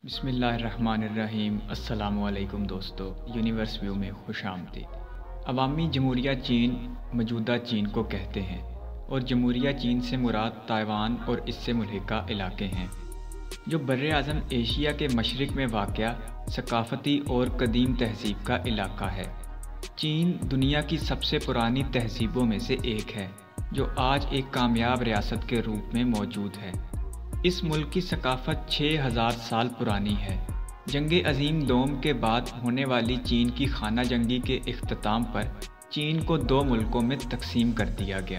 بسم اللہ الرحمن الرحیم۔ السلام علیکم دوستو، یونیورس ویو میں خوش آمدید۔ عوامی جمہوریہ چین موجودہ چین کو کہتے ہیں اور جمہوریہ چین سے مراد تائیوان اور اس سے ملحقہ علاقے ہیں، جو بر اعظم ایشیا کے مشرق میں واقع ثقافتی اور قدیم تہذیب کا علاقہ ہے۔ چین دنیا کی سب سے پرانی تہذیبوں میں سے ایک ہے، جو آج ایک کامیاب ریاست کے روپ میں موجود ہے۔ اس ملک کی ثقافت 6000 سال پرانی ہے۔ جنگ عظیم دوم کے بعد ہونے والی چین کی خانہ جنگی کے اختتام پر چین کو 2 ملکوں میں تقسیم کر دیا گیا،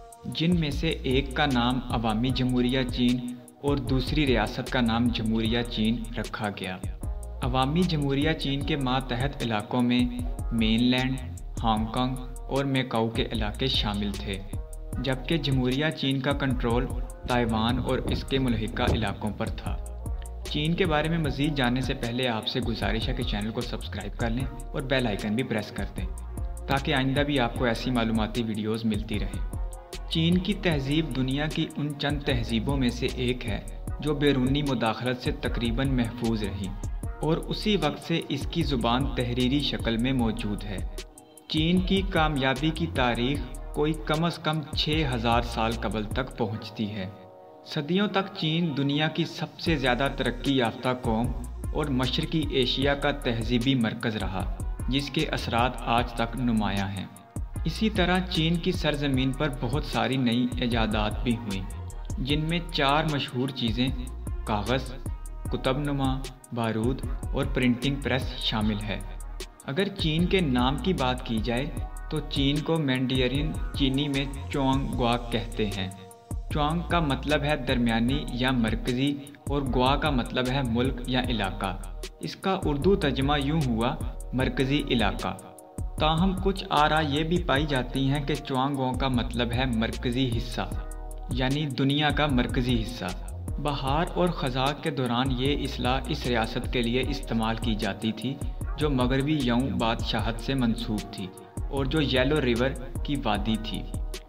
جن میں سے ایک کا نام عوامی جمہوریہ چین اور دوسری ریاست کا نام جمہوریہ چین رکھا گیا۔ عوامی جمہوریہ چین کے ماتحت علاقوں میں مین لینڈ، ہانگ کانگ اور میکاؤ کے علاقے شامل تھے، جبکہ جمہوریہ چین کا کنٹرول تائیوان اور اس کے ملحقہ علاقوں پر تھا۔ چین کے بارے میں مزید جاننے سے پہلے آپ سے گزارش ہے کہ چینل کو سبسکرائب کر لیں اور بیل آئیکن بھی پریس کر دیں تاکہ آئندہ بھی آپ کو ایسی معلوماتی ویڈیوز ملتی رہیں۔ چین کی تہذیب دنیا کی ان چند تہذیبوں میں سے ایک ہے جو بیرونی مداخلت سے تقریباً محفوظ رہی اور اسی وقت سے اس کی زبان تحریری شکل میں موجود ہے۔ چین کی کامیابی کی تاریخ کوئی کم از کم 6000 سال قبل تک پہنچتی ہے۔ صدیوں تک چین دنیا کی سب سے زیادہ ترقی یافتہ قوم اور مشرقی ایشیا کا تہذیبی مرکز رہا، جس کے اثرات آج تک نمایاں ہیں۔ اسی طرح چین کی سرزمین پر بہت ساری نئی ایجادات بھی ہوئیں، جن میں 4 مشہور چیزیں کاغذ، کتب نما، بارود اور پرنٹنگ پریس شامل ہے۔ اگر چین کے نام کی بات کی جائے تو چین کو مینڈرین چینی میں چوانگ گوا کہتے ہیں۔ چوانگ کا مطلب ہے درمیانی یا مرکزی اور گوا کا مطلب ہے ملک یا علاقہ۔ اس کا اردو ترجمہ یوں ہوا مرکزی علاقہ۔ تاہم کچھ آراء یہ بھی پائی جاتی ہیں کہ چوانگوں کا مطلب ہے مرکزی حصہ، یعنی دنیا کا مرکزی حصہ۔ بہار اور خزاں کے دوران یہ اصطلاح اس ریاست کے لیے استعمال کی جاتی تھی جو مغربی یوں بادشاہت سے منسوب تھی اور جو یلو ریور کی وادی تھی۔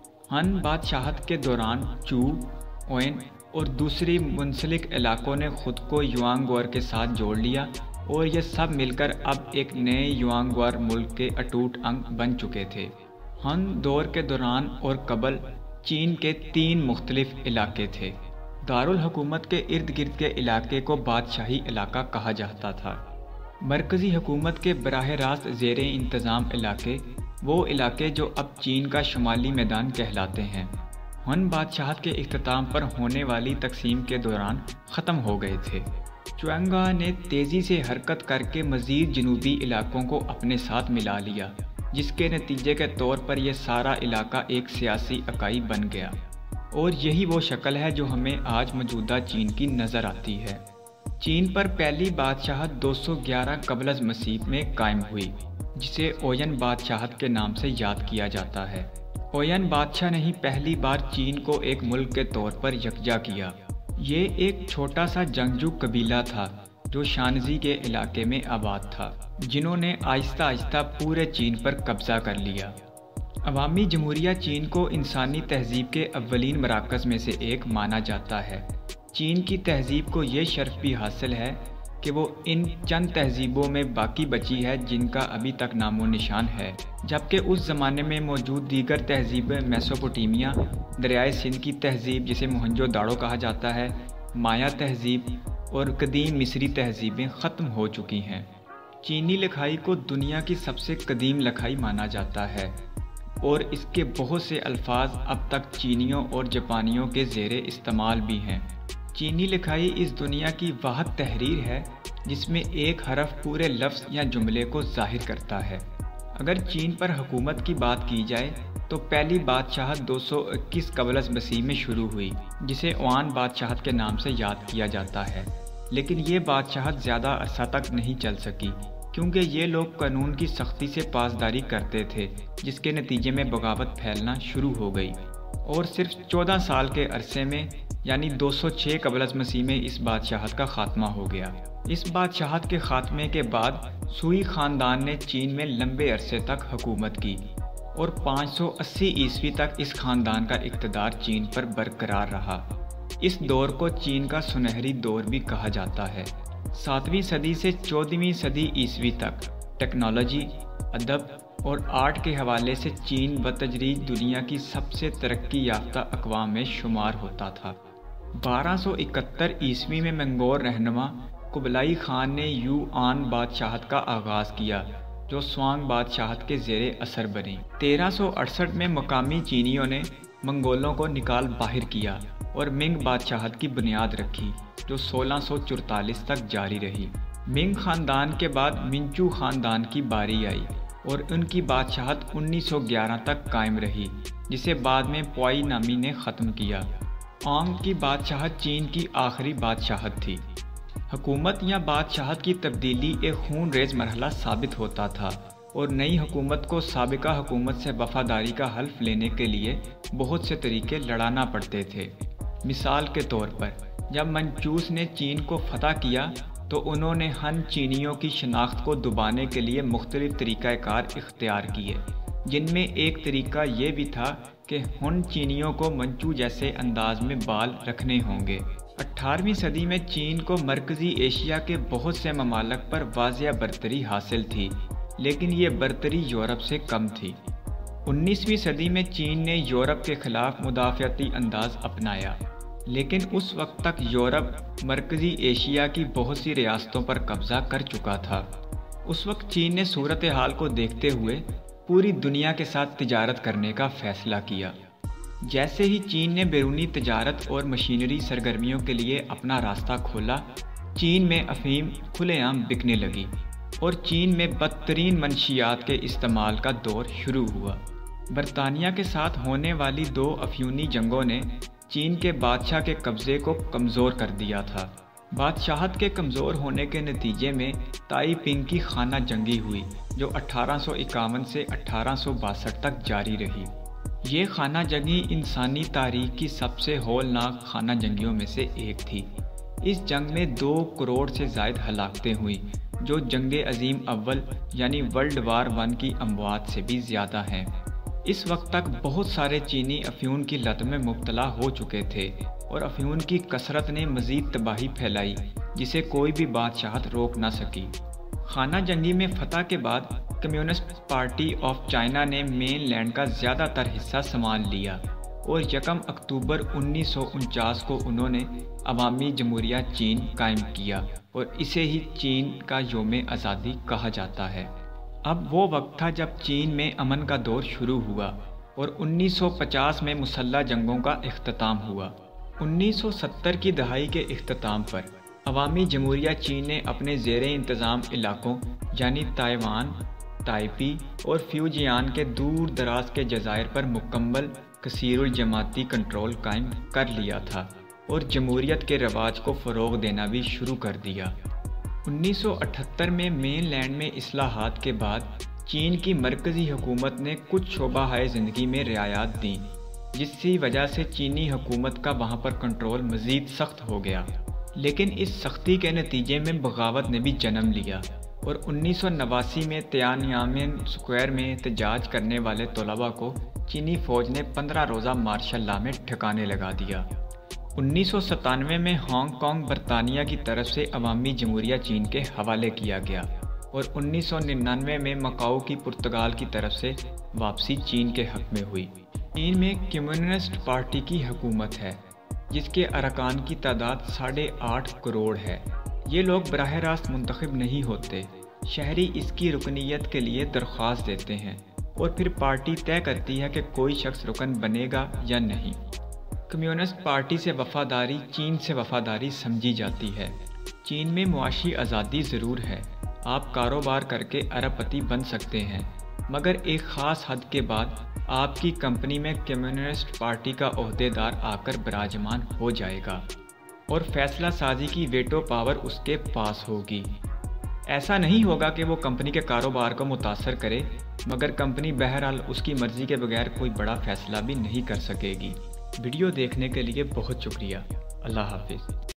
ہن بادشاہت کے دوران چو، اوین اور دوسری منسلک علاقوں نے خود کو یوانگور کے ساتھ جوڑ لیا اور یہ سب مل کر اب ایک نئے یوانگور ملک کے اٹوٹ انگ بن چکے تھے۔ ہن دور کے دوران اور قبل چین کے 3 مختلف علاقے تھے۔ دارالحکومت کے ارد گرد کے علاقے کو بادشاہی علاقہ کہا جاتا تھا۔ مرکزی حکومت کے براہ راست زیر انتظام علاقے وہ علاقے جو اب چین کا شمالی میدان کہلاتے ہیں، ہن بادشاہت کے اختتام پر ہونے والی تقسیم کے دوران ختم ہو گئے تھے۔ چوانگا نے تیزی سے حرکت کر کے مزید جنوبی علاقوں کو اپنے ساتھ ملا لیا، جس کے نتیجے کے طور پر یہ سارا علاقہ ایک سیاسی اکائی بن گیا، اور یہی وہ شکل ہے جو ہمیں آج موجودہ چین کی نظر آتی ہے۔ چین پر پہلی بادشاہت 211 قبل از مسیح میں قائم ہوئی، جسے اوین بادشاہت کے نام سے یاد کیا جاتا ہے۔ اوین بادشاہ نے ہی پہلی بار چین کو ایک ملک کے طور پر یکجا کیا۔ یہ ایک چھوٹا سا جنگجو قبیلہ تھا جو شانزی کے علاقے میں آباد تھا، جنہوں نے آہستہ آہستہ پورے چین پر قبضہ کر لیا۔ عوامی جمہوریہ چین کو انسانی تہذیب کے اولین مراکز میں سے ایک مانا جاتا ہے۔ چین کی تہذیب کو یہ شرف بھی حاصل ہے کہ وہ ان چند تہذیبوں میں باقی بچی ہے جن کا ابھی تک نام و نشان ہے، جبکہ اس زمانے میں موجود دیگر تہذیبیں میسوپوٹیمیا، دریائے سندھ کی تہذیب جسے موہنجو داڑو کہا جاتا ہے، مایا تہذیب اور قدیم مصری تہذیبیں ختم ہو چکی ہیں۔ چینی لکھائی کو دنیا کی سب سے قدیم لکھائی مانا جاتا ہے اور اس کے بہت سے الفاظ اب تک چینیوں اور جاپانیوں کے زیر استعمال بھی ہیں۔ چینی لکھائی اس دنیا کی واحد تحریر ہے جس میں ایک حرف پورے لفظ یا جملے کو ظاہر کرتا ہے۔ اگر چین پر حکومت کی بات کی جائے تو پہلی بادشاہت 221 قبل از مسیح میں شروع ہوئی، جسے اوان بادشاہت کے نام سے یاد کیا جاتا ہے، لیکن یہ بادشاہت زیادہ عرصہ تک نہیں چل سکی کیونکہ یہ لوگ قانون کی سختی سے پاسداری کرتے تھے، جس کے نتیجے میں بغاوت پھیلنا شروع ہو گئی، اور صرف 14 سال کے عرصے میں یعنی 206 قبل از مسیح میں اس بادشاہت کا خاتمہ ہو گیا۔ اس بادشاہت کے خاتمے کے بعد سوئی خاندان نے چین میں لمبے عرصے تک حکومت کی اور 580 عیسوی تک اس خاندان کا اقتدار چین پر برقرار رہا۔ اس دور کو چین کا سنہری دور بھی کہا جاتا ہے۔ 7वीं सदी से 14वीं सदी ईस्वी तक टेक्नोलॉजी, अदब और आर्ट के हवाले से चीन बतदरीज दुनिया की सबसे तरक्की याफ्ता अक़वाम में शुमार होता था। 1271 ईस्वी में मंगोल रहनुमा कुबलाई खान ने युआन बादशाहत का आगाज़ किया, जो स्वांग बादशाहत के ज़ेरे असर बनी। 1368 में मकामी चीनियों ने मंगोलों को निकाल बाहर किया और मिंग बादशाहत की बुनियाद रखी, जो 1644 तक जारी रही। मिंग ख़ानदान के बाद मिंचू ख़ानदान की बारी आई और उनकी बादशाहत 1911 तक कायम रही, जिसे बाद में प्वाई नामी ने ख़त्म किया। आंग की बादशाहत चीन की आखिरी बादशाहत थी। हुकूमत या बादशाहत की तब्दीली एक खून रेज़ मरहला साबित होता था और नई हुकूमत को साबिका हुकूमत से वफ़ादारी का हल्फ लेने के लिए बहुत से तरीके लड़ाना पड़ते थे। मिसाल के तौर पर जब मंचूस ने चीन को फतह किया तो उन्होंने हन चीनियों की शनाख्त को दबाने के लिए मुख्तलिफ तरीक़ाकार इख्तियार किए, जिनमें एक तरीका ये भी था कि हन चीनियों को मंचू जैसे अंदाज में बाल रखने होंगे। 18वीं सदी में चीन को मरकज़ी एशिया के बहुत से ममालिक पर वाज़िया बरतरी हासिल थी, लेकिन ये बरतरी यूरोप से कम थी। 19वीं सदी में चीन ने यूरोप के ख़िलाफ़ मुदाफ़ाती अंदाज़ अपनाया, लेकिन उस वक्त तक यूरोप मरकज़ी एशिया की बहुत सी रियासतों पर कब्ज़ा कर चुका था। उस वक्त चीन ने सूरत हाल को देखते हुए पूरी दुनिया के साथ तिजारत करने का फ़ैसला किया। जैसे ही चीन ने बैरूनी तिजारत और मशीनरी सरगर्मियों के लिए अपना रास्ता खोला, चीन में अफ़ीम खुलेआम बिकने लगी और चीन में बदतरीन मनशियात के इस्तेमाल का दौर शुरू हुआ। बरतानिया के साथ होने वाली 2 अफ़यूनी जंगों ने चीन के बादशाह के कब्ज़े को कमज़ोर कर दिया था। बादशाहत के कमज़ोर होने के नतीजे में ताइपिंग की खाना जंगी हुई, जो 1851 से 1862 तक जारी रही। ये खाना जंगी इंसानी तारीख़ की सबसे हौलनाक खाना जंगियों में से एक थी। इस जंग में 2 करोड़ से ज़ायद हलाकतें हुई, जो जंग अज़ीम अव्वल यानी वर्ल्ड वार 1 की अमवात से भी ज़्यादा हैं। इस वक्त तक बहुत सारे चीनी अफ़्यून की लत में मुब्तला हो चुके थे और अफ़्यून की कसरत ने मज़ीद तबाही फैलाई, जिसे कोई भी बादशाहत रोक ना सकी। खाना जंगी में फतह के बाद कम्युनिस्ट पार्टी ऑफ चाइना ने मेन लैंड का ज़्यादातर हिस्सा संभाल लिया और 1 अक्टूबर 1949 को उन्होंने अवामी जमहूरिया चीन कायम किया और इसे ही चीन का यौम आज़ादी कहा जाता है। अब वो वक्त था जब चीन में अमन का दौर शुरू हुआ और 1950 में मुसल्लह जंगों का इख्तिताम हुआ। 1970 की दहाई के इख्तिताम पर अवामी जमहूरिया चीन ने अपने ज़ेरे इंतज़ाम इलाकों यानी ताइवान, ताइपी और फ्यूजियान के दूर दराज के जज़ायर पर मुकम्मल कसीरुल जमाती कंट्रोल कायम कर लिया था और जमहूरियत के रवाज को फ़रोग़ देना भी शुरू कर दिया। 1978 में मेन लैंड में इस्लाहात के बाद चीन की मरकज़ी हुकूमत ने कुछ शोबाहाए ज़िंदगी में रियायत दी, जिसकी वजह से चीनी हुकूमत का वहाँ पर कंट्रोल मज़ीद सख्त हो गया। लेकिन इस सख्ती के नतीजे में बगावत ने भी जन्म लिया और 1989 में तियानयानमेन स्क्वायर में एहतजाज करने वाले तलबा को चीनी फ़ौज ने 15 रोज़ा मार्शल लॉ में ठिकाने लगा दिया। 1997 में हांगकांग बरतानिया की तरफ से अवामी जमहूरिया चीन के हवाले किया गया और 1999 में मकाओ की पुर्तगाल की तरफ से वापसी चीन के हक़ में हुई। चीन में कम्युनिस्ट पार्टी की हुकूमत है, जिसके अरकान की तादाद 8.5 करोड़ है। ये लोग बराह रास्त मुंतखब नहीं होते, शहरी इसकी रुकनीत के लिए दरख्वास्त देते हैं और फिर पार्टी तय करती है कि कोई शख्स रुकन बनेगा या नहीं। कम्युनिस्ट पार्टी से वफ़ादारी चीन से वफ़ादारी समझी जाती है। चीन में मुआशी आज़ादी ज़रूर है, आप कारोबार करके अरबपति बन सकते हैं, मगर एक ख़ास हद के बाद आपकी कंपनी में कम्युनिस्ट पार्टी का ओहदेदार आकर विराजमान हो जाएगा और फैसला साजी की वेटो पावर उसके पास होगी। ऐसा नहीं होगा कि वो कंपनी के कारोबार को मुतासर करे, मगर कंपनी बहरहाल उसकी मर्ज़ी के बगैर कोई बड़ा फ़ैसला भी नहीं कर सकेगी। वीडियो देखने के लिए बहुत शुक्रिया। अल्लाह हाफ़िज़।